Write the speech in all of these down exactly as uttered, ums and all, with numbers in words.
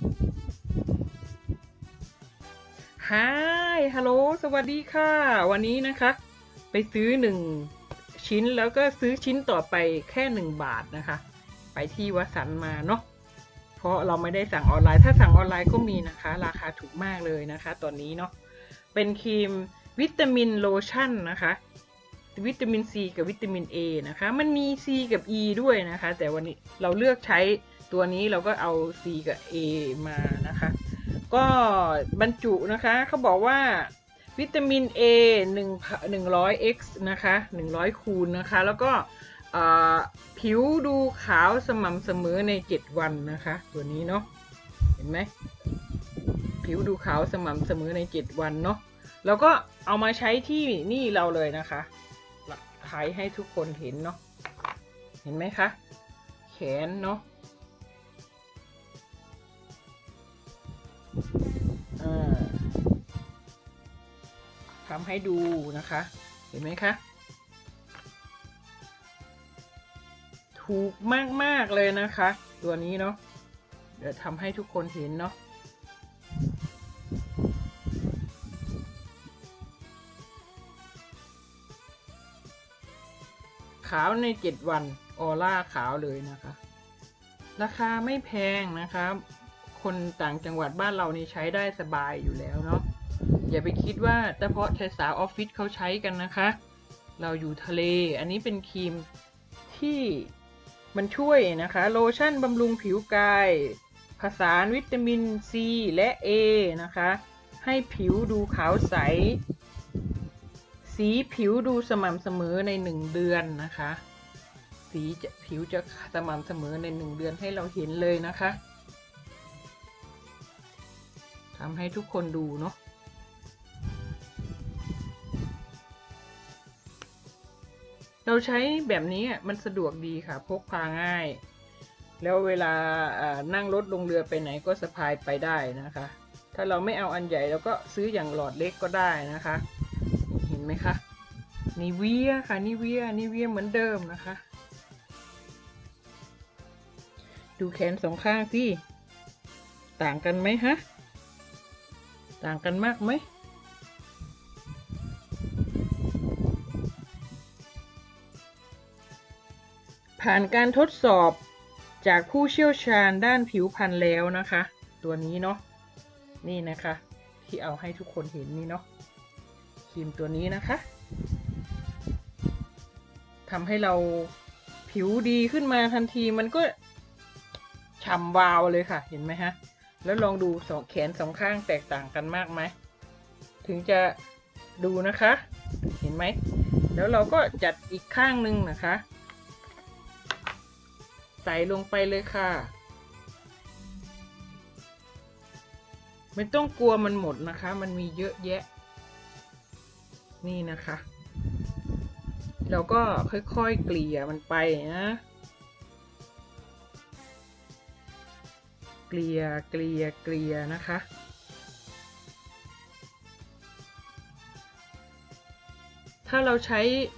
ฮายฮัลโหลสวัสดีค่ะวันนี้นะคะไปซื้อหนึ่งชิ้นแล้วก็ซื้อชิ้นต่อไปแค่หนึ่งบาทนะคะไปที่วัสันมาเนาะเพราะเราไม่ได้สั่งออนไลน์ถ้าสั่งออนไลน์ก็มีนะคะราคาถูกมากเลยนะคะตอนนี้เนาะเป็นครีมวิตามินโลชั่นนะคะวิตามินซีกับวิตามิน A นะคะมันมี C กับ E ด้วยนะคะแต่วันนี้เราเลือกใช้ตัวนี้เราก็เอา C กับ A มานะคะก็บรรจุนะคะเขาบอกว่าวิตามิน A หนึ่ง หนึ่งร้อย เอ็กซ์ นะคะหนึ่งร้อยคูณนะคะแล้วก็ผิวดูขาวสม่ำเสมอในเจ็ดวันนะคะตัวนี้เนาะเห็นไหมผิวดูขาวสม่ำเสมอในเจ็ดวันเนาะแล้วก็เอามาใช้ที่นี่เราเลยนะคะถ่ายให้ทุกคนเห็นเนาะเห็นไหมคะแขนเนาะทำให้ดูนะคะเห็นไหมคะถูกมากๆเลยนะคะตัวนี้เนาะเดี๋ยวทำให้ทุกคนเห็นเนาะขาวในเจ็ดวันออร่าขาวเลยนะคะราคาไม่แพงนะคะคนต่างจังหวัดบ้านเรานี่ใช้ได้สบายอยู่แล้วเนาะอย่าไปคิดว่าเฉพาะสาวออฟฟิศเขาใช้กันนะคะเราอยู่ทะเลอันนี้เป็นครีมที่มันช่วยนะคะโลชั่นบำรุงผิวกายผสานวิตามิน C และ A นะคะให้ผิวดูขาวใสสีผิวดูสม่ำเสมอในหนึ่งเดือนนะคะสีจะผิวจะสม่ำเสมอในหนึ่งเดือนให้เราเห็นเลยนะคะทำให้ทุกคนดูเนาะเราใช้แบบนี้มันสะดวกดีค่ะพกพาง่ายแล้วเวลานั่งรถลงเรือไปไหนก็สะพายไปได้นะคะถ้าเราไม่เอาอันใหญ่เราก็ซื้ออย่างหลอดเล็กก็ได้นะคะเห็นไหมคะนิเวียค่ะนิเวียนิเวียเหมือนเดิมนะคะดูแขนสองข้างสิต่างกันไหมฮะต่างกันมากไหมผ่านการทดสอบจากผู้เชี่ยวชาญด้านผิวพรรณแล้วนะคะตัวนี้เนาะนี่นะคะที่เอาให้ทุกคนเห็นนี่เนาะครีมตัวนี้นะคะทำให้เราผิวดีขึ้นมาทันทีมันก็ฉ่ำวาวเลยค่ะเห็นไหมฮะแล้วลองดูสองแขนสองข้างแตกต่างกันมากไหมถึงจะดูนะคะเห็นไหมแล้วเราก็จัดอีกข้างหนึ่งนะคะใส่ลงไปเลยค่ะไม่ต้องกลัวมันหมดนะคะมันมีเยอะแยะนี่นะคะเราก็ค่อยๆเกลี่ยมันไปนะเกลี่ยเกลี่ยเกลี่ยนะคะถ้าเราใช้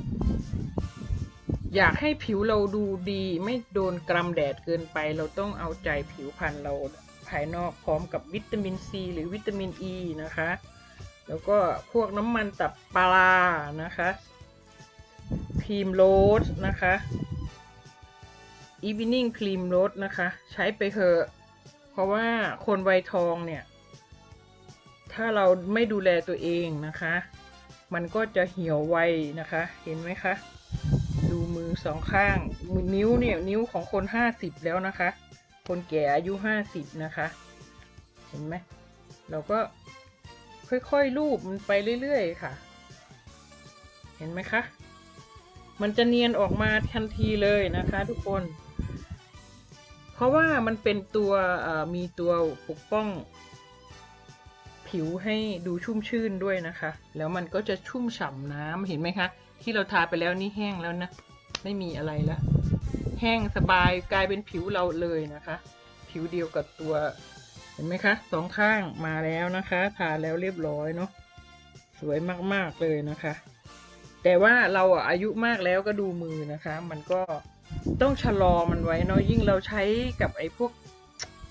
อยากให้ผิวเราดูดีไม่โดนกรำแดดเกินไปเราต้องเอาใจผิวพรรณเราภายนอกพร้อมกับวิตามินซีหรือวิตามินอ e ีนะคะแล้วก็พวกน้ำมันตับปลานะคะครีมโรสนะคะอีวินิ่งครีมโรสนะคะใช้ไปเถอะเพราะว่าคนวัยทองเนี่ยถ้าเราไม่ดูแลตัวเองนะคะมันก็จะเหี่ยวไวนะคะเห็นไหมคะดูมือสองข้างมือนิ้วเนี่ยนิ้วของคนห้าสิบแล้วนะคะคนแก่อายุห้าสิบนะคะเห็นไหมเราก็ค่อยๆลูบมันไปเรื่อยๆค่ะเห็นไหมคะมันจะเนียนออกมาทันทีเลยนะคะทุกคนเพราะว่ามันเป็นตัวมีตัวปกป้องผิวให้ดูชุ่มชื่นด้วยนะคะแล้วมันก็จะชุ่มฉ่ำน้ำเห็นไหมคะที่เราทาไปแล้วนี่แห้งแล้วนะไม่มีอะไรแล้วแห้งสบายกลายเป็นผิวเราเลยนะคะผิวเดียวกับตัวเห็นไหมคะสองข้างมาแล้วนะคะทาแล้วเรียบร้อยเนาะสวยมากๆเลยนะคะแต่ว่าเราอายุมากแล้วก็ดูมือนะคะมันก็ต้องชะลอมันไว้เนาะยิ่งเราใช้กับไอ้พวก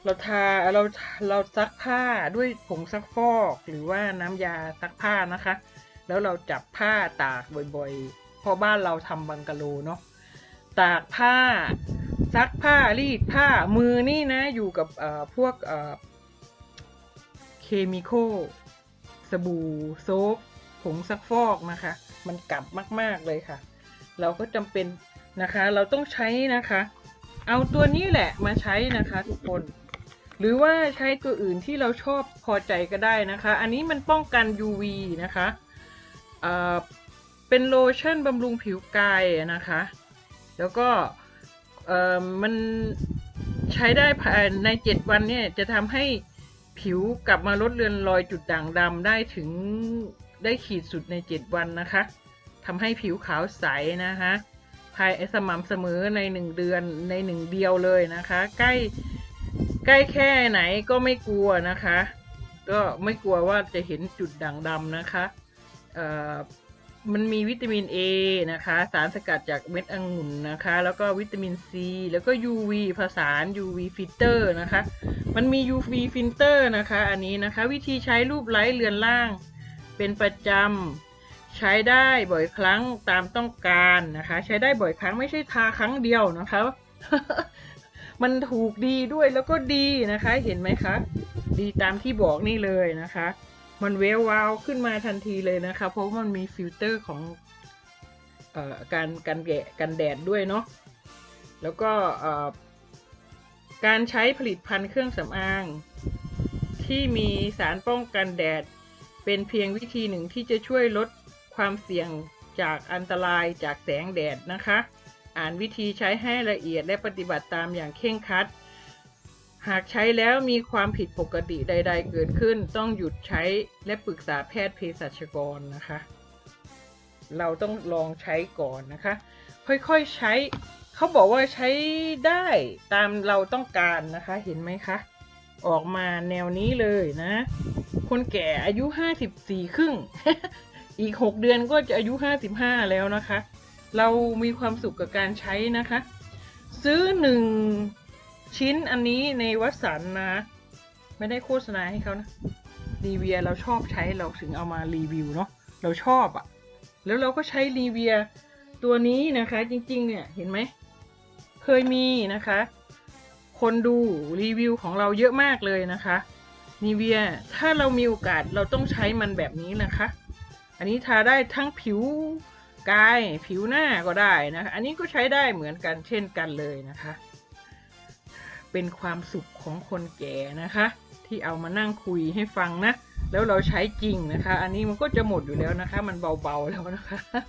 เราทาเราเราซักผ้าด้วยผงซักฟอกหรือว่าน้ำยาซักผ้านะคะแล้วเราจับผ้าตากบ่อยๆเพราะบ้านเราทำบังกะโลเนาะตากผ้าซักผ้ารีดผ้ามือนี่นะอยู่กับเอ่อพวกเอ่อเคมีคอลสบู่โซฟผงซักฟอกนะคะมันกลับมากๆเลยค่ะเราก็จำเป็นนะคะเราต้องใช้นะคะเอาตัวนี้แหละมาใช้นะคะทุกคนหรือว่าใช้ตัวอื่นที่เราชอบพอใจก็ได้นะคะอันนี้มันป้องกัน ยู วี นะคะเอ่อเป็นโลชั่นบำรุงผิวกายนะคะแล้วก็เอ่อมันใช้ได้ภายในเจ็ดวันเนี่ยจะทำให้ผิวกลับมาลดเลือนรอยจุดด่างดำได้ถึงได้ขีดสุดในเจ็ดวันนะคะทำให้ผิวขาวใสนะคะภายสม่ำเสมอในหนึ่งเดือนในหนึ่งเดียวเลยนะคะใกล้ใกล้แค่ไหนก็ไม่กลัวนะคะก็ไม่กลัวว่าจะเห็นจุดด่างดำนะคะเอ่อมันมีวิตามิน A นะคะสารสกัดจากเม็ดองุ่นนะคะแล้วก็วิตามิน C แล้วก็ ยู วี ผสาน ยู วี filter นะคะมันมี ยู วี filter นะคะอันนี้นะคะวิธีใช้รูปไร้เรือนร่างเป็นประจำใช้ได้บ่อยครั้งตามต้องการนะคะใช้ได้บ่อยครั้งไม่ใช่ทาครั้งเดียวนะคะ มันถูกดีด้วยแล้วก็ดีนะคะเห็นไหมคะดีตามที่บอกนี่เลยนะคะมันเวววาวขึ้นมาทันทีเลยนะคะเพราะมันมีฟิลเตอร์ของเอ่อการกันแกะกันแดดด้วยเนาะแล้วก็เอ่อการใช้ผลิตภัณฑ์เครื่องสำอางที่มีสารป้องกันแดดเป็นเพียงวิธีหนึ่งที่จะช่วยลดความเสี่ยงจากอันตรายจากแสงแดดนะคะอ่านวิธีใช้ให้ละเอียดและปฏิบัติตามอย่างเคร่งครัดหากใช้แล้วมีความผิดปกติใดๆเกิดขึ้นต้องหยุดใช้และปรึกษาแพทย์เภสัชกรนะคะเราต้องลองใช้ก่อนนะคะค่อยๆใช้เขาบอกว่าใช้ได้ตามเราต้องการนะคะเห็นไหมคะออกมาแนวนี้เลยนะคนแก่อายุห้าสิบสี่ครึ่ง อีกหกเดือนก็จะอายุห้าสิบห้าแล้วนะคะเรามีความสุขกับการใช้นะคะซื้อหนึ่งชิ้นอันนี้ในวัสันนะไม่ได้โฆษณาให้เขานะรีเวียเราชอบใช้เราถึงเอามารีวิวเนาะเราชอบอะ่ะแล้วเราก็ใช้รีเวียตัวนี้นะคะจริงๆเนี่ยเห็นไหมเคยมีนะคะคนดูรีวิวของเราเยอะมากเลยนะคะรีเวียถ้าเรามีโอกาสเราต้องใช้มันแบบนี้นะคะอันนี้ทาได้ทั้งผิวกายผิวหน้าก็ได้นะคะอันนี้ก็ใช้ได้เหมือนกันเช่นกันเลยนะคะเป็นความสุขของคนแก่นะคะที่เอามานั่งคุยให้ฟังนะแล้วเราใช้จริงนะคะอันนี้มันก็จะหมดอยู่แล้วนะคะมันเบาๆแล้วนะคะ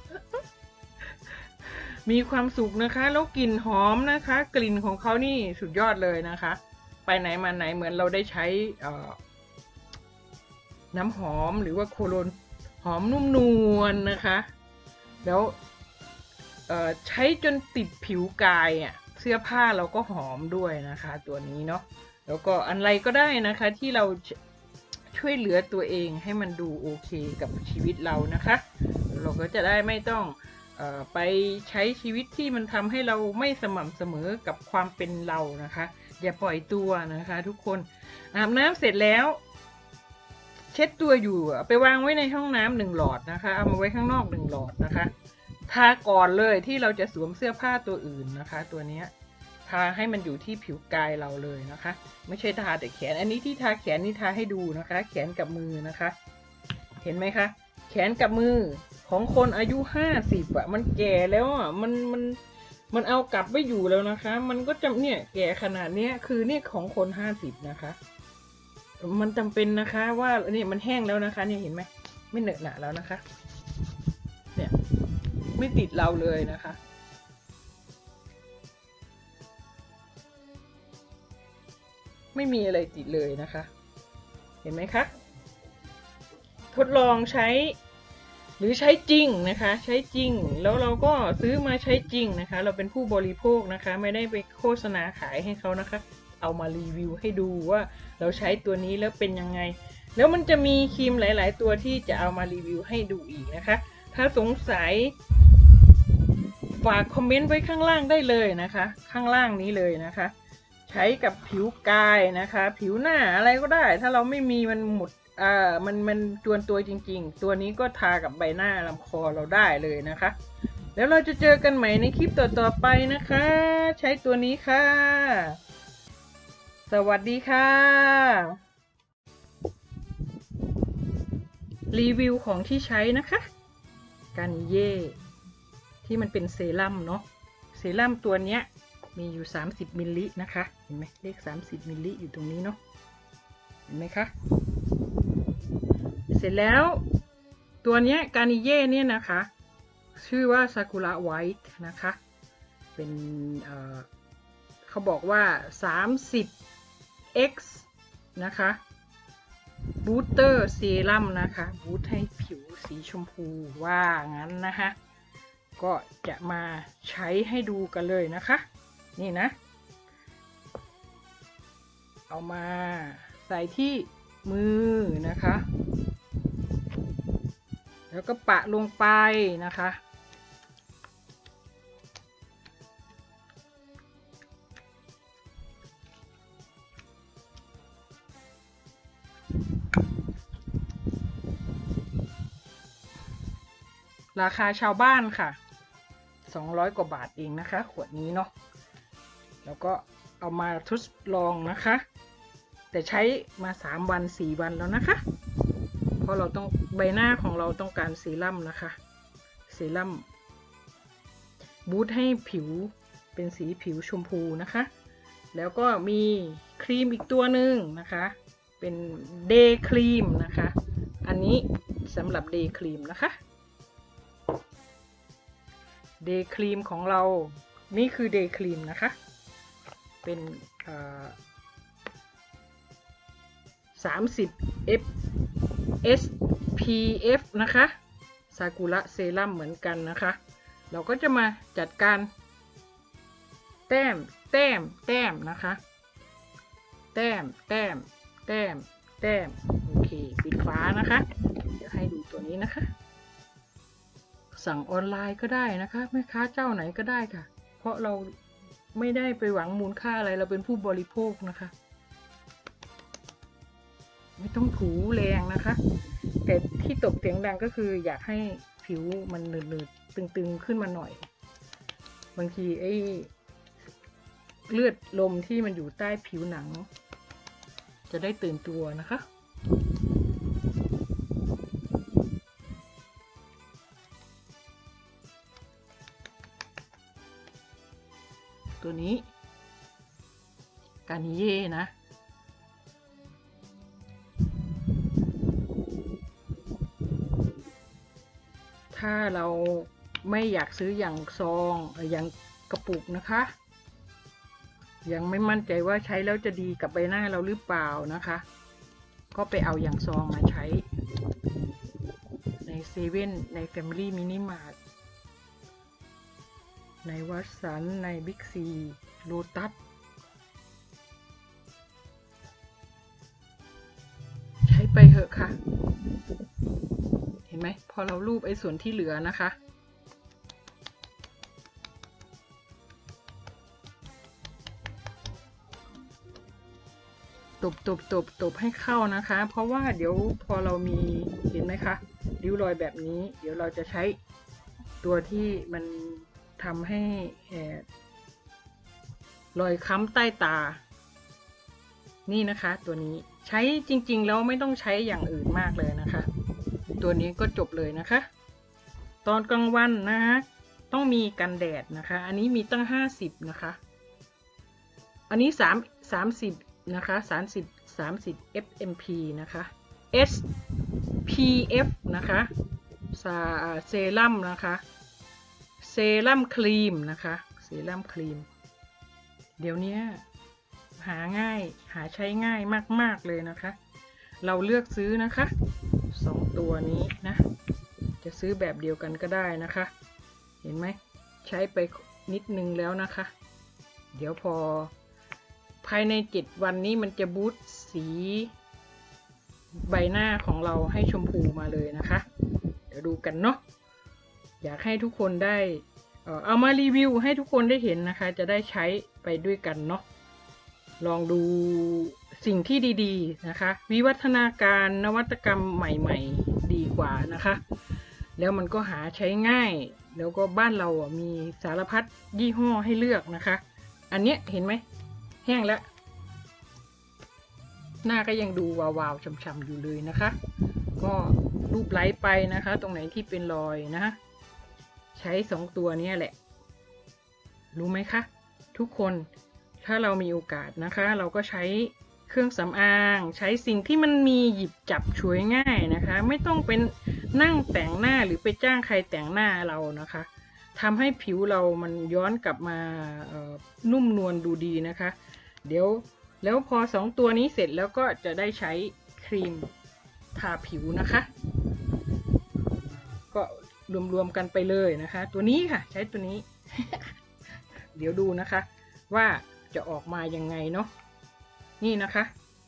มีความสุขนะคะแล้วกลิ่นหอมนะคะกลิ่นของเขานี่สุดยอดเลยนะคะไปไหนมาไหนเหมือนเราได้ใช้น้ำหอมหรือว่าโคโลนหอมนุ่มนวลนะคะแล้วใช้จนติดผิวกายอ่ะเสื้อผ้าเราก็หอมด้วยนะคะตัวนี้เนาะแล้วก็อะไรก็ได้นะคะที่เราช่วยเหลือตัวเองให้มันดูโอเคกับชีวิตเรานะคะเราก็จะได้ไม่ต้องเอ่อไปใช้ชีวิตที่มันทำให้เราไม่สม่ำเสมอกับความเป็นเรานะคะอย่าปล่อยตัวนะคะทุกคนอาบน้ำเสร็จแล้วเช็ดตัวอยู่ไปวางไว้ในห้องน้ำหนึ่งหลอดนะคะเอามาไว้ข้างนอกหนึ่งหลอดนะคะทาก่อนเลยที่เราจะสวมเสื้อผ้าตัวอื่นนะคะตัวนี้ทาให้มันอยู่ที่ผิวกายเราเลยนะคะไม่ใช่ทาแต่แขนอันนี้ที่ทาแขนนี่ทาให้ดูนะคะแขนกับมือนะคะเห็นไหมคะแขนกับมือของคนอายุห้าสิบอ่ะมันแก่แล้วอ่ะมันมันมันเอากลับไม่อยู่แล้วนะคะมันก็จะเนี่ยแก่ขนาดนี้คือเนี่ยของคนห้าสิบนะคะมันจำเป็นนะคะว่าเนี่ยมันแห้งแล้วนะคะเนี่ยเห็นไหมไม่เหนอะหนะแล้วนะคะเนี่ยไม่ติดเราเลยนะคะไม่มีอะไรติดเลยนะคะเห็นไหมคะทดลองใช้หรือใช้จริงนะคะใช้จริงแล้วเราก็ซื้อมาใช้จริงนะคะเราเป็นผู้บริโภคนะคะไม่ได้ไปโฆษณาขายให้เขานะคะเอามารีวิวให้ดูว่าเราใช้ตัวนี้แล้วเป็นยังไงแล้วมันจะมีครีมหลายๆตัวที่จะเอามารีวิวให้ดูอีกนะคะถ้าสงสัยฝากคอมเมนต์ไว้ข้างล่างได้เลยนะคะข้างล่างนี้เลยนะคะใช้กับผิวกายนะคะผิวหน้าอะไรก็ได้ถ้าเราไม่มีมันหมดอ่ามันมันจวนตัวจริงๆตัวนี้ก็ทากับใบหน้าลำคอเราได้เลยนะคะแล้วเราจะเจอกันใหม่ในคลิปต่อๆไปนะคะใช้ตัวนี้ค่ะสวัสดีค่ะรีวิวของที่ใช้นะคะการนิเย่ที่มันเป็นเซรั่มเนาะเซรั่มตัวเนี้ยมีอยู่สามสิบมิลลินะคะเห็นไหมเลขสามสิบมิลลิอยู่ตรงนี้เนาะเห็นไหมคะเสร็จแล้วตัวเนี้ยการนิเย่เนี่ยนะคะชื่อว่าซากุระไวท์นะคะเป็นเอ่อเขาบอกว่า สามสิบเอ็กซ์ นะคะบูสเตอร์เซรั่มนะคะบูสต์ให้ผิวสีชมพูว่างั้นนะคะก็จะมาใช้ให้ดูกันเลยนะคะนี่นะเอามาใส่ที่มือนะคะแล้วก็ปะลงไปนะคะราคาชาวบ้านค่ะสองร้อยกว่าบาทเองนะคะขวดนี้เนาะแล้วก็เอามาทดลองนะคะแต่ใช้มาสามวันสี่วันแล้วนะคะเพราะเราต้องใบหน้าของเราต้องการเซรั่มนะคะเซรั่มบูสต์ให้ผิวเป็นสีผิวชมพูนะคะแล้วก็มีครีมอีกตัวหนึ่งนะคะเป็นเดย์ครีมนะคะอันนี้สำหรับเดย์ครีมนะคะเดย์ครีมของเรานี่คือเดย์ครีมนะคะเป็นสามสิบ เอส พี เอฟ นะคะซากุระเซรั่มเหมือนกันนะคะเราก็จะมาจัดการแต้มแต้มแต้มนะคะแต้มแต้มแต้มแต้มโอเคปิดฝานะคะเดี๋ยวให้ดูตัวนี้นะคะสั่งออนไลน์ก็ได้นะคะแม่ค้าเจ้าไหนก็ได้ค่ะเพราะเราไม่ได้ไปหวังมูลค่าอะไรเราเป็นผู้บริโภคนะคะไม่ต้องถูแรงนะคะแต่ที่ตกเสียงดังก็คืออยากให้ผิวมันหนืดๆตึงๆขึ้นมาหน่อยบางทีไอ้เลือดลมที่มันอยู่ใต้ผิวหนังจะได้ตื่นตัวนะคะตัวนี้การนิเย่นะถ้าเราไม่อยากซื้ออย่างซองอย่างกระปุกนะคะยังไม่มั่นใจว่าใช้แล้วจะดีกับใบหน้าเราหรือเปล่านะคะก็ไปเอาอย่างซองมาใช้ในเซเว่นใน Family Mini Mart ในวัตสันในบิ๊กซีโลตัสใช้ไปเหอะค่ะเห็นไหมพอเราลูบไอ้ส่วนที่เหลือนะคะตบตบตบตบให้เข้านะคะเพราะว่าเดี๋ยวพอเรามีเห็นไหมคะริ้วรอยแบบนี้เดี๋ยวเราจะใช้ตัวที่มันทำให้รอยค้ำใต้ตานี่นะคะตัวนี้ใช้จริงๆแล้วไม่ต้องใช้อย่างอื่นมากเลยนะคะตัวนี้ก็จบเลยนะคะตอนกลางวันนะคะต้องมีกันแดดนะคะอันนี้มีตั้งห้าสิบนะคะอันนี้สามสามสิบนะคะสามสิบสามสิบ เอฟ เอ็ม พี นะคะ เอส พี เอฟ นะคะเซรั่มนะคะเซรั่มครีมนะคะเซรั่มครีมเดี๋ยวนี้หาง่ายหาใช้ง่ายมากๆเลยนะคะเราเลือกซื้อนะคะสองตัวนี้นะจะซื้อแบบเดียวกันก็ได้นะคะเห็นไหมใช้ไปนิดนึงแล้วนะคะเดี๋ยวพอภายในเจ็ดวันนี้มันจะบูสต์สีใบหน้าของเราให้ชมพูมาเลยนะคะเดี๋ยวดูกันเนาะอยากให้ทุกคนได้เอ่อเอามารีวิวให้ทุกคนได้เห็นนะคะจะได้ใช้ไปด้วยกันเนาะลองดูสิ่งที่ดีๆนะคะวิวัฒนาการนวัตกรรมใหม่ๆดีกว่านะคะแล้วมันก็หาใช้ง่ายแล้วก็บ้านเราอ่ะมีสารพัดยี่ห้อให้เลือกนะคะอันเนี้ยเห็นไหมแห้งแล้วหน้าก็ยังดูวาวๆฉ่ำๆอยู่เลยนะคะก็รูปไล้ไปนะคะตรงไหนที่เป็นรอยนะใช้สองตัวนี้แหละรู้ไหมคะทุกคนถ้าเรามีโอกาสนะคะเราก็ใช้เครื่องสำอางใช้สิ่งที่มันมีหยิบจับฉวยง่ายนะคะไม่ต้องเป็นนั่งแต่งหน้าหรือไปจ้างใครแต่งหน้าเรานะคะทำให้ผิวเรามันย้อนกลับมานุ่มนวลดูดีนะคะเดี๋ยวแล้วพอสองตัวนี้เสร็จแล้วก็จะได้ใช้ครีมทาผิวนะคะก็รวมๆกันไปเลยนะคะตัวนี้ค่ะใช้ตัวนี้ เดี๋ยวดูนะคะว่าจะออกมายังไงเนาะนี่นะคะ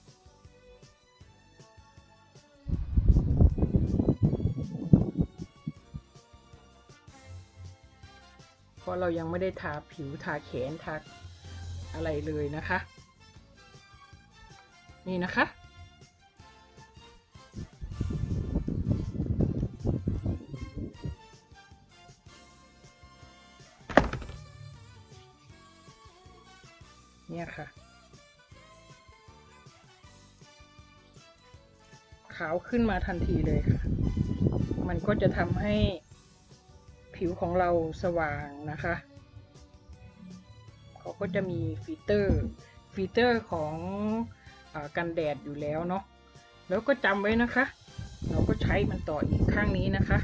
เพราะเรายังไม่ได้ทาผิวทาแขนทาอะไรเลยนะคะนี่นะคะเนี่ยค่ะขาวขึ้นมาทันทีเลยค่ะมันก็จะทำให้ผิวของเราสว่างนะคะเขาก็จะมีฟิลเตอร์ฟิลเตอร์ของอ่ากันแดดอยู่แล้วเนาะแล้วก็จำไว้นะคะเราก็ใช้มันต่ออีกข้างนี้นะคะ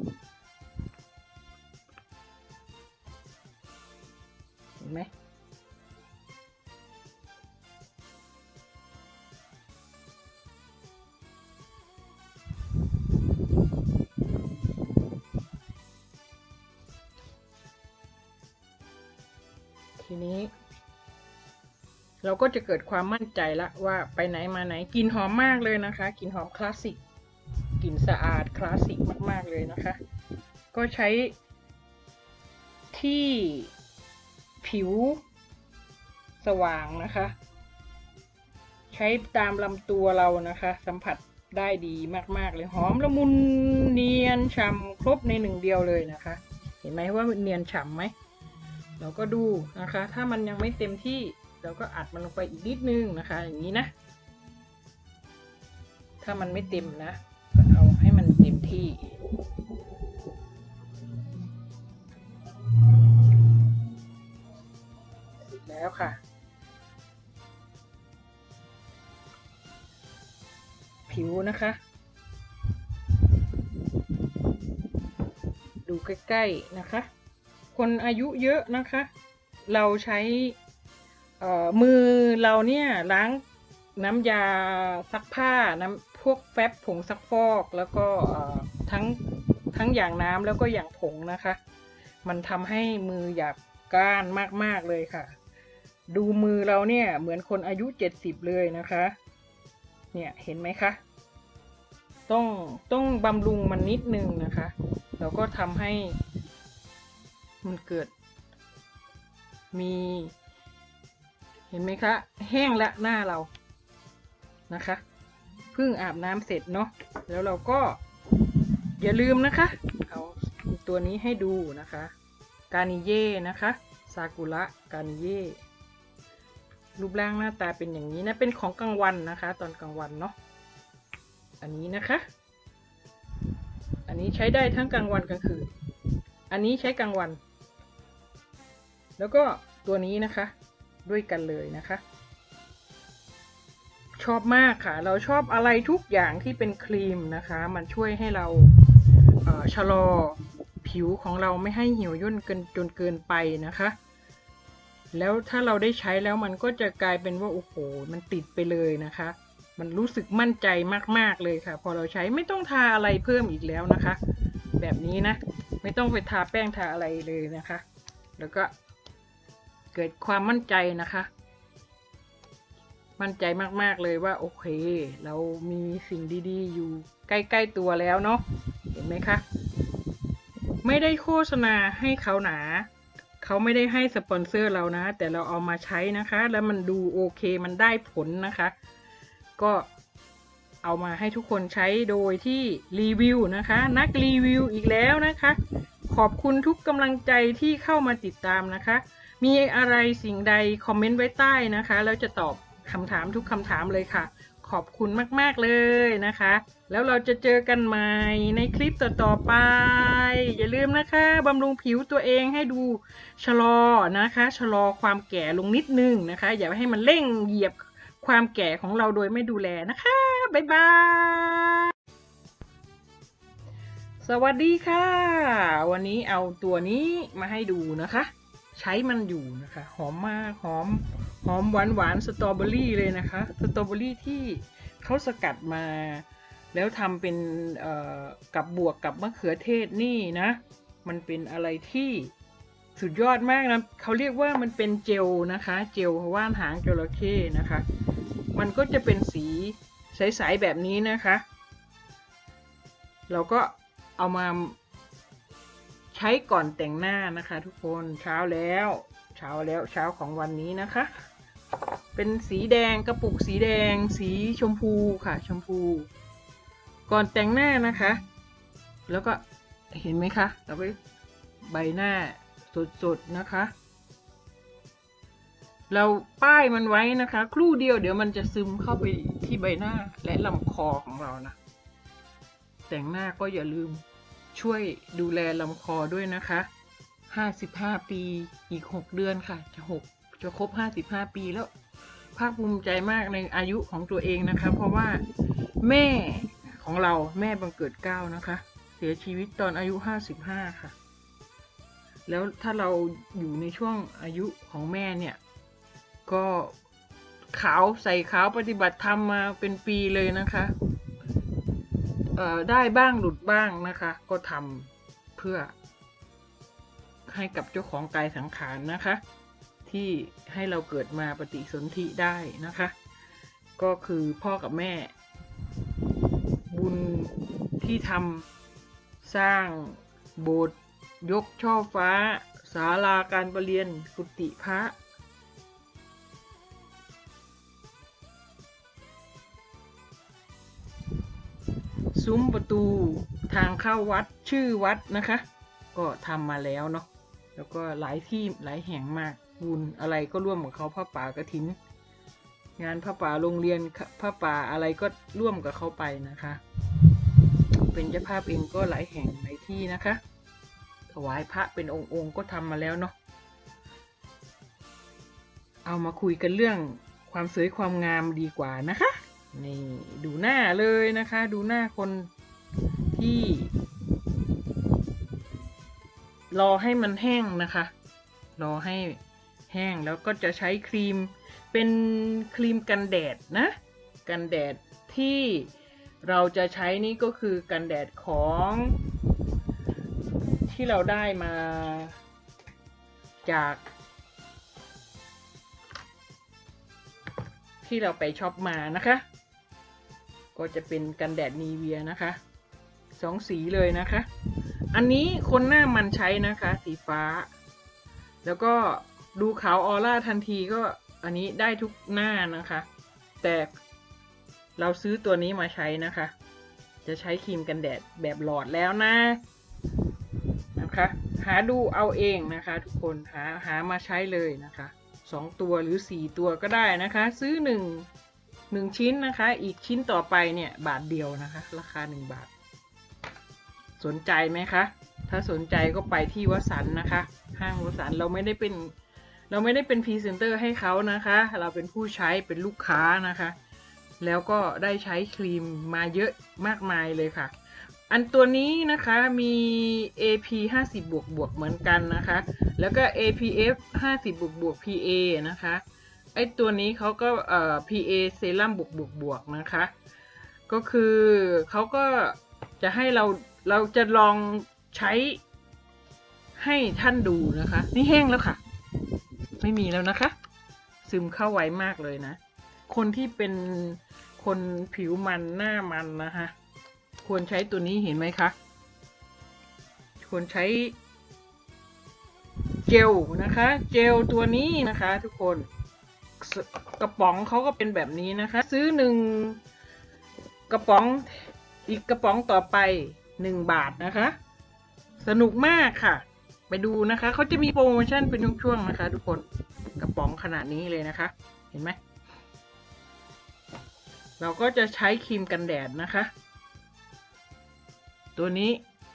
เห็นไหมทีนี้เราก็จะเกิดความมั่นใจละว่าไปไหนมาไหนกลิ่นหอมมากเลยนะคะกลิ่นหอมคลาสสิกกลิ่นสะอาดคลาสสิกมากๆเลยนะคะก็ใช้ที่ผิวสว่างนะคะใช้ตามลำตัวเรานะคะสัมผัสได้ดีมากๆเลยหอมละมุนเนียนฉ่ำครบในหนึ่งเดียวเลยนะคะเห็นไหมว่าเนียนฉ่ำไหมเราก็ดูนะคะถ้ามันยังไม่เต็มที่เราก็อัดมันลงไปอีกนิดนึงนะคะอย่างนี้นะถ้ามันไม่เต็มนะก็เอาให้มันเต็มที่แล้วค่ะผิวนะคะดูใกล้ๆนะคะคนอายุเยอะนะคะเราใช้มือเราเนี่ยล้างน้ำยาซักผ้าน้ำพวกแฟบผงซักฟอกแล้วก็ทั้งทั้งอย่างน้ำแล้วก็อย่างผงนะคะมันทำให้มือหยาบก้านมากๆเลยค่ะดูมือเราเนี่ยเหมือนคนอายุเจ็ดสิบเลยนะคะเนี่ยเห็นไหมคะต้องต้องบำรุงมันนิดนึงนะคะแล้วก็ทำให้มันเกิดมีเห็นไหมคะแห้งและหน้าเรานะคะเพิ่งอาบน้ำเสร็จเนาะแล้วเราก็อย่าลืมนะคะเอาตัวนี้ให้ดูนะคะกานิเย่นะคะซากุระกานิเย่รูปร่างหน้าตาเป็นอย่างนี้นะเป็นของกลางวันนะคะตอนกลางวันเนาะอันนี้นะคะอันนี้ใช้ได้ทั้งกลางวันกลางคืนอันนี้ใช้กลางวันแล้วก็ตัวนี้นะคะด้วยกันเลยนะคะชอบมากค่ะเราชอบอะไรทุกอย่างที่เป็นครีมนะคะมันช่วยให้เราเอ่อชะลอผิวของเราไม่ให้เหี่ยวย่นเกินจนเกินไปนะคะแล้วถ้าเราได้ใช้แล้วมันก็จะกลายเป็นว่าโอ้โหมันติดไปเลยนะคะมันรู้สึกมั่นใจมากๆเลยค่ะพอเราใช้ไม่ต้องทาอะไรเพิ่มอีกแล้วนะคะแบบนี้นะไม่ต้องไปทาแป้งทาอะไรเลยนะคะแล้วก็เกิดความมั่นใจนะคะมั่นใจมากๆเลยว่าโอเคเรามีสิ่งดีๆอยู่ใกล้ๆตัวแล้วเนาะเห็นไหมคะไม่ได้โฆษณาให้เขาหนาเขาไม่ได้ให้สปอนเซอร์เรานะแต่เราเอามาใช้นะคะแล้วมันดูโอเคมันได้ผลนะคะก็เอามาให้ทุกคนใช้โดยที่รีวิวนะคะนักรีวิวอีกแล้วนะคะขอบคุณทุกกำลังใจที่เข้ามาติดตามนะคะมีอะไรสิ่งใดคอมเมนต์ไว้ใต้นะคะแล้วจะตอบคำถามทุกคำถามเลยค่ะขอบคุณมากๆเลยนะคะแล้วเราจะเจอกันใหม่ในคลิปต่อๆไปอย่าลืมนะคะบำรุงผิวตัวเองให้ดูชะลอนะคะชะลอความแก่ลงนิดนึงนะคะอย่าให้มันเร่งเหยียบความแก่ของเราโดยไม่ดูแลนะคะบ๊ายบายสวัสดีค่ะวันนี้เอาตัวนี้มาให้ดูนะคะใช้มันอยู่นะคะหอมมากหอมหอมหวานหวานสตรอเบอรี่เลยนะคะสตรอเบอรี่ที่เขาสกัดมาแล้วทำเป็นเอ่อกับบวกกับมะเขือเทศนี่นะมันเป็นอะไรที่สุดยอดมากนะเขาเรียกว่ามันเป็นเจลนะคะเจลว่านหางจระเข้นะคะมันก็จะเป็นสีใสๆแบบนี้นะคะเราก็เอามาใช้ก่อนแต่งหน้านะคะทุกคนเช้าแล้วเช้าแล้วเช้าของวันนี้นะคะเป็นสีแดงกระปุกสีแดงสีชมพูค่ะชมพูก่อนแต่งหน้านะคะแล้วก็เห็นไหมคะเราไปใบหน้าสดๆนะคะเราป้ายมันไว้นะคะครู่เดียวเดี๋ยวมันจะซึมเข้าไปที่ใบหน้าและลำคอของเรานะแต่งหน้าก็อย่าลืมช่วยดูแลลำคอด้วยนะคะห้าสิบห้าปีอีกหกเดือนค่ะจะหกจะครบห้าสิบห้าปีแล้วภาคภูมิใจมากในอายุของตัวเองนะคะเพราะว่าแม่ของเราแม่บังเกิดเกล้านะคะเสียชีวิตตอนอายุห้าสิบห้าค่ะแล้วถ้าเราอยู่ในช่วงอายุของแม่เนี่ยก็ขาวใส่ขาวปฏิบัติธรรมมาเป็นปีเลยนะคะเอ่อได้บ้างหลุดบ้างนะคะก็ทำเพื่อให้กับเจ้าของกายสังขารนะคะที่ให้เราเกิดมาปฏิสนธิได้นะคะก็คือพ่อกับแม่บุญที่ทำสร้างโบสถ์ยกช่อฟ้าศาลาการประเรียนกุฏิพระซุ้มประตูทางเข้าวัดชื่อวัดนะคะก็ทำมาแล้วเนาะแล้วก็หลายที่หลายแห่งมากบุญอะไรก็ร่วมกับเขาผ้าป่ากฐินงานผ้าป่าโรงเรียนผ้าป่าอะไรก็ร่วมกับเขาไปนะคะเป็นเจ้าภาพเองก็หลายแห่งหลายที่นะคะถวายพระเป็นองค์ๆก็ทำมาแล้วเนาะเอามาคุยกันเรื่องความสวยความงามดีกว่านะคะนี่ดูหน้าเลยนะคะดูหน้าคนที่รอให้มันแห้งนะคะรอให้แห้งแล้วก็จะใช้ครีมเป็นครีมกันแดดนะกันแดดที่เราจะใช้นี่ก็คือกันแดดของที่เราได้มาจากที่เราไปช็อปมานะคะก็จะเป็นกันแดดนีเวียนะคะสองสีเลยนะคะอันนี้คนหน้ามันใช้นะคะสีฟ้าแล้วก็ดูขาวออร่าทันทีก็อันนี้ได้ทุกหน้านะคะแต่เราซื้อตัวนี้มาใช้นะคะจะใช้ครีมกันแดดแบบหลอดแล้วนะนะคะหาดูเอาเองนะคะทุกคนหาหามาใช้เลยนะคะสองตัวหรือสี่ตัวก็ได้นะคะซื้อหนึ่งหนึ่งชิ้นนะคะอีกชิ้นต่อไปเนี่ยบาทเดียวนะคะราคาหนึ่งบาทสนใจไหมคะถ้าสนใจก็ไปที่วสันต์นะคะห้างวสันต์เราไม่ได้เป็นเราไม่ได้เป็นพรีเซนเตอร์ให้เขานะคะเราเป็นผู้ใช้เป็นลูกค้านะคะแล้วก็ได้ใช้ครีมมาเยอะมากมายเลยค่ะอันตัวนี้นะคะมี เอ พี ห้าสิบบวกบวกเหมือนกันนะคะแล้วก็ เอ พี เอฟ ห้าสิบบวกบวก พี เอ นะคะไอตัวนี้เขาก็เอ่อ พี เอ เซรั่มบวกบวกบวกนะคะก็คือเขาก็จะให้เราเราจะลองใช้ให้ท่านดูนะคะนี่แห้งแล้วค่ะไม่มีแล้วนะคะซึมเข้าไวมากเลยนะคนที่เป็นคนผิวมันหน้ามันนะคะควรใช้ตัวนี้เห็นไหมคะควรใช้เจลนะคะเจลตัวนี้นะคะทุกคนกระป๋องเขาก็เป็นแบบนี้นะคะซื้อหนึ่งกระป๋องอีกกระป๋องต่อไปหนึ่งบาทนะคะสนุกมากค่ะไปดูนะคะเขาจะมีโปรโมชั่นเป็นช่วงๆนะคะทุกคนกระป๋องขนาดนี้เลยนะคะเห็นไหมเราก็จะใช้ครีมกันแดดนะคะตัวนี้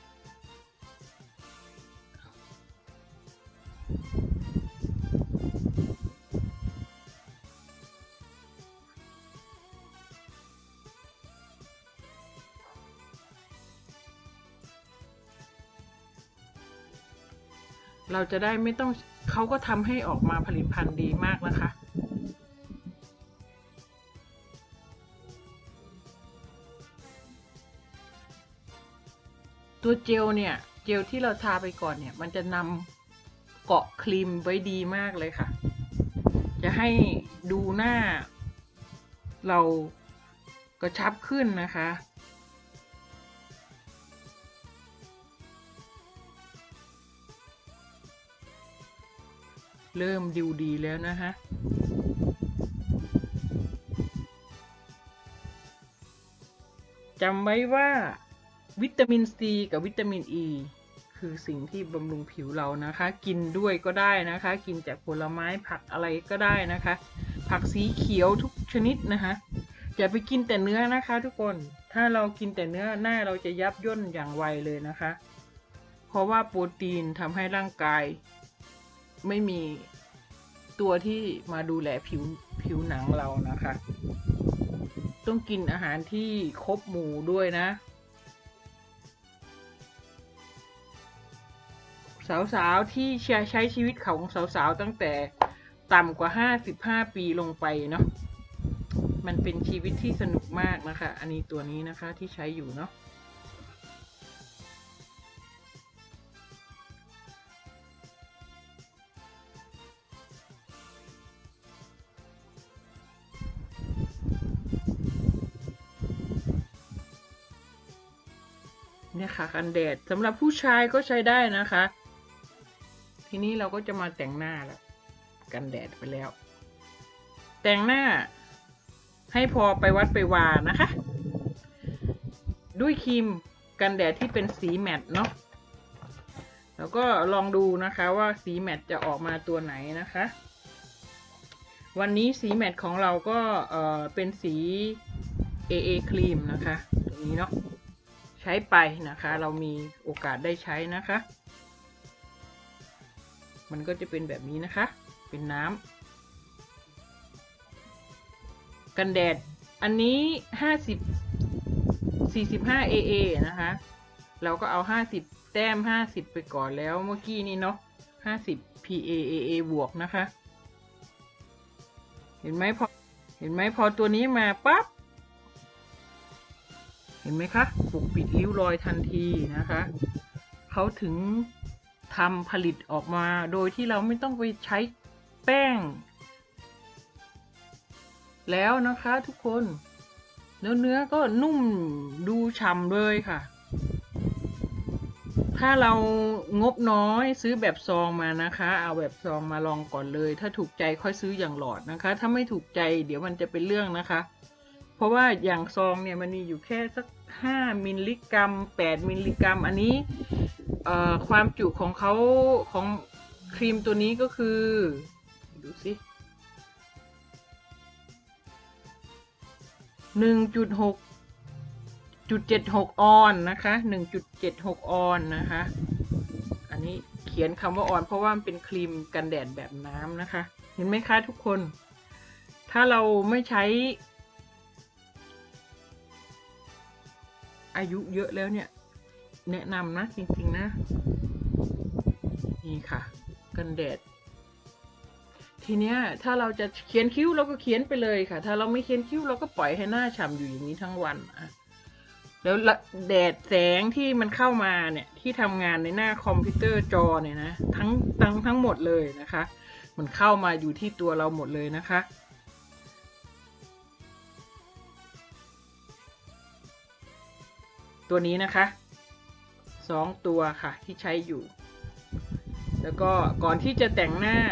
เราจะได้ไม่ต้องเขาก็ทำให้ออกมาผลิตภัณฑ์ดีมากนะคะตัวเจลเนี่ยเจลที่เราทาไปก่อนเนี่ยมันจะนำเกาะครีมไว้ดีมากเลยค่ะจะให้ดูหน้าเรากระชับขึ้นนะคะเริ่มดูดีแล้วนะคะจำไว้ว่าวิตามินซีกับวิตามินอีคือสิ่งที่บำรุงผิวเรานะคะกินด้วยก็ได้นะคะกินจากผลไม้ผักอะไรก็ได้นะคะผักสีเขียวทุกชนิดนะคะอย่าไปกินแต่เนื้อนะคะทุกคนถ้าเรากินแต่เนื้อหน้าเราจะยับย่นอย่างไวเลยนะคะเพราะว่าโปรตีนทำให้ร่างกายไม่มีตัวที่มาดูแลผิวผิวหนังเรานะคะต้องกินอาหารที่ครบหมู่ด้วยนะสาวๆที่ใช้ชีวิตของสาวๆตั้งแต่ต่ำกว่าห้าสิบห้าปีลงไปเนาะมันเป็นชีวิตที่สนุกมากนะคะอันนี้ตัวนี้นะคะที่ใช้อยู่เนาะเนี่ยค่ะกันแดดสำหรับผู้ชายก็ใช้ได้นะคะทีนี้เราก็จะมาแต่งหน้าแล้วกันแดดไปแล้วแต่งหน้าให้พอไปวัดไปวานะคะด้วยครีมกันแดดที่เป็นสีแมตต์เนาะแล้วก็ลองดูนะคะว่าสีแมตต์จะออกมาตัวไหนนะคะวันนี้สีแมตต์ของเราก็เอ่อเป็นสี เอ เอ ครีมนะคะตัวนี้เนาะใช้ไปนะคะเรามีโอกาสได้ใช้นะคะมันก็จะเป็นแบบนี้นะคะเป็นน้ำกันแดดอันนี้ห้าสิบ สี่สิบห้า เอ เอ นะคะเราก็เอาห้าสิบแต้มห้าสิบไปก่อนแล้วเมื่อกี้นี้เนาะห้าสิบ พี เอ เอ เอ บวกนะคะเห็นไหมพอเห็นไหมพอตัวนี้มาปั๊บเห็นไหมคะปกปิดริ้วรอยทันทีนะคะเขาถึงทำผลิตออกมาโดยที่เราไม่ต้องไปใช้แป้งแล้วนะคะทุกคนแล้วเนื้อก็นุ่มดูฉ่ำเลยค่ะถ้าเรางบน้อยซื้อแบบซองมานะคะเอาแบบซองมาลองก่อนเลยถ้าถูกใจค่อยซื้ออย่างหลอดนะคะถ้าไม่ถูกใจเดี๋ยวมันจะเป็นเรื่องนะคะเพราะว่าอย่างซองเนี่ยมันมีอยู่แค่สักห้ามิลลิกรัมแปดมิลลิกรัมอันนี้เอ่อความจุของเขาของครีมตัวนี้ก็คือดูสิหนึ่งจุดหกจุดเจ็ดหกออนนะคะหนึ่งจุดเจ็ดหกออนนะคะอันนี้เขียนคำว่าออนเพราะว่ามันเป็นครีมกันแดดแบบน้ำนะคะเห็นไหมคะทุกคนถ้าเราไม่ใช้อายุเยอะแล้วเนี่ยแนะนำนะจริงๆนะนี่ค่ะกันแดดทีเนี้ยถ้าเราจะเขียนคิ้วเราก็เขียนไปเลยค่ะถ้าเราไม่เขียนคิ้วเราก็ปล่อยให้หน้าฉ่ำอยู่อย่างนี้ทั้งวันอ่ะแล้วแดดแสงที่มันเข้ามาเนี่ยที่ทำงานในหน้าคอมพิวเตอร์จอเนี่ยนะทั้งทั้งทั้งหมดเลยนะคะมันเข้ามาอยู่ที่ตัวเราหมดเลยนะคะตัวนี้นะคะสองตัวค่ะที่ใช้อยู่แล้วก็ก่อนที่จะแต่งหน้า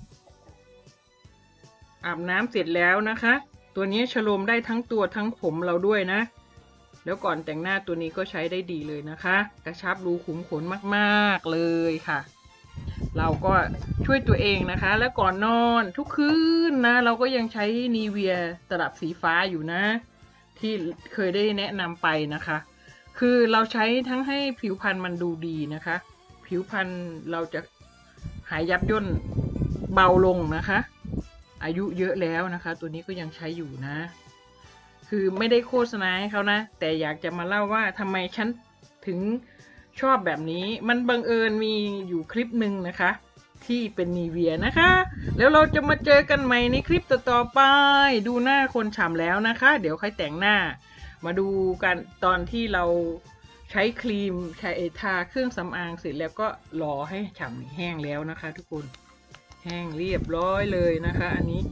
อาบน้ำเสร็จแล้วนะคะตัวนี้ฉโลมได้ทั้งตัวทั้งผมเราด้วยนะแล้วก่อนแต่งหน้าตัวนี้ก็ใช้ได้ดีเลยนะคะกระชับรูขุมขนมากๆเลยค่ะเราก็ช่วยตัวเองนะคะแล้วก่อนนอนทุกคืนนะเราก็ยังใช้นีเวียตลับสีฟ้าอยู่นะที่เคยได้แนะนำไปนะคะคือเราใช้ทั้งให้ผิวพรรณมันดูดีนะคะผิวพรรณเราจะหายยับย่นเบาลงนะคะอายุเยอะแล้วนะคะตัวนี้ก็ยังใช้อยู่นะคือไม่ได้โฆษณาให้เขานะแต่อยากจะมาเล่าว่าทำไมฉันถึงชอบแบบนี้มันบังเอิญมีอยู่คลิปหนึ่งนะคะที่เป็นนีเวียนะคะแล้วเราจะมาเจอกันใหม่ในคลิปต่อๆไปดูหน้าคนฉ่ำแล้วนะคะเดี๋ยวค่อยแต่งหน้ามาดูกันตอนที่เราใช้ครีมใช้ทาเครื่องสำอางเสร็จแล้วก็รอให้ฉ่ำแห้งแล้วนะคะทุกคนแห้งเรียบร้อยเลยนะคะอันนี้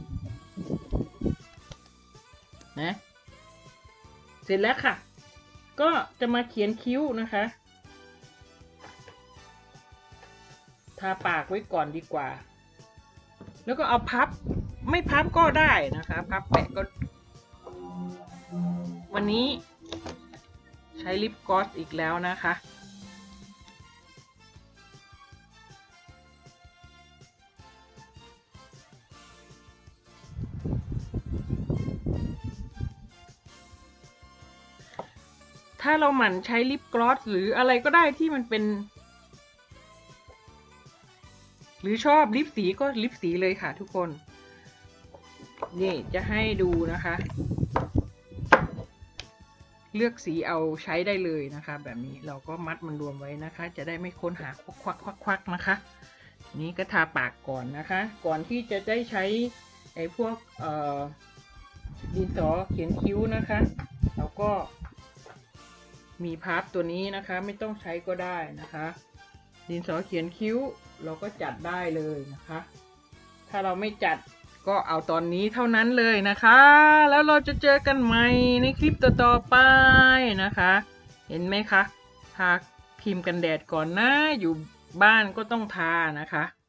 นะเสร็จแล้วค่ะก็จะมาเขียนคิ้วนะคะทาปากไว้ก่อนดีกว่าแล้วก็เอาพับไม่พับก็ได้นะคะพับแปะก็วันนี้ใช้ลิปกลอสอีกแล้วนะคะถ้าเราหมั่นใช้ลิปกลอสหรืออะไรก็ได้ที่มันเป็นหรือชอบลิปสีก็ลิปสีเลยค่ะทุกคนนี่จะให้ดูนะคะเลือกสีเอาใช้ได้เลยนะคะแบบนี้เราก็มัดมันรวมไว้นะคะจะได้ไม่ค้นหาควักควักควักนะคะนี้ก็ทาปากก่อนนะคะก่อนที่จะได้ใช้ไอ้พวกเอ่อดินสอเขียนคิ้วนะคะเราก็มีพับตัวนี้นะคะไม่ต้องใช้ก็ได้นะคะดินสอเขียนคิ้วเราก็จัดได้เลยนะคะถ้าเราไม่จัดก็เอาตอนนี้เท่านั้นเลยนะคะแล้วเราจะเจอกันใหม่ในคลิปต่อๆไปนะคะเห็นไหมคะทาครีมกันแดดก่อนนะอยู่บ้านก็ต้องทานะคะ